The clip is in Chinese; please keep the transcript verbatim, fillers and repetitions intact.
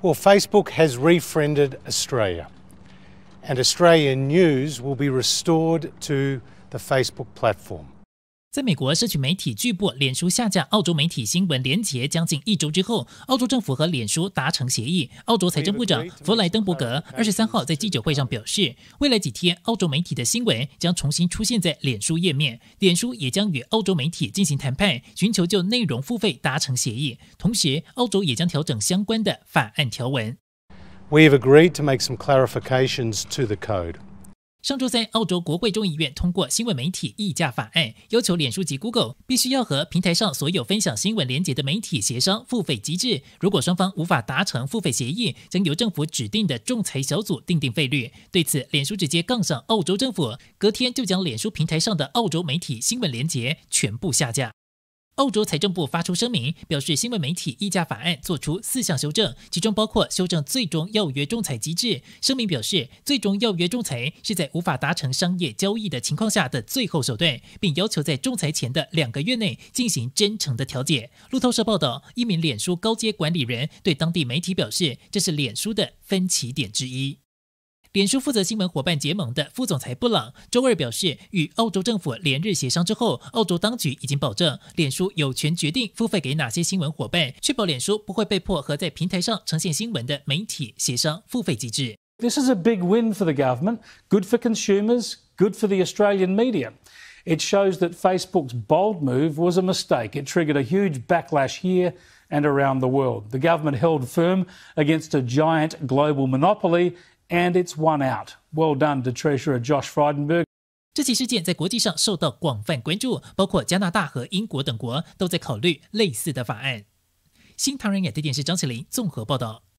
Well, Facebook has refriended Australia, and Australian news will be restored to the Facebook platform. 在美国社群媒体巨擘脸书下架澳洲媒体新闻连结将近一周之后，澳洲政府和脸书达成协议。澳洲财政部长弗莱登伯格二十三号在记者会上表示，未来几天澳洲媒体的新闻将重新出现在脸书页面，脸书也将与澳洲媒体进行谈判，寻求就内容付费达成协议。同时，澳洲也将调整相关的法案条文。 We have agreed to make some clarifications to the code. 上周三，澳洲国会众议院通过新闻媒体议价法案，要求脸书及 Google 必须要和平台上所有分享新闻连结的媒体协商付费机制。如果双方无法达成付费协议，将由政府指定的仲裁小组订定费率。对此，脸书直接杠上澳洲政府，隔天就将脸书平台上的澳洲媒体新闻连结全部下架。澳洲财政部发出声明，表示新闻媒体议价法案做出四项修正，其中包括修正最终要约仲裁机制。声明表示，最终要约仲裁是在无法达成商业交易的情况下的最后手段，并要求在仲裁前的两个月内进行真诚的调解。路透社报道，一名脸书高阶管理人对当地媒体表示，这是脸书的分歧点之一。脸书负责新闻伙伴结盟的副总裁布朗周二表示，与澳洲政府连日协商之后，澳洲当局已经保证脸书有权决定付费给哪些新闻伙伴，确保脸书不会被迫和在平台上呈现新闻的媒体协商付费机制。 This is a big win for the government, good for consumers, good for the Australian media. It shows that Facebook's bold move was a mistake. It triggered a huge backlash here and around the world. The government held firm against a giant global monopoly.And it's won out. Well done to Treasurer Josh Frydenberg. 这起事件在国际上受到广泛关注，包括加拿大和英国等国都在考虑类似的法案。新唐人亚太电视张启麟综合报道。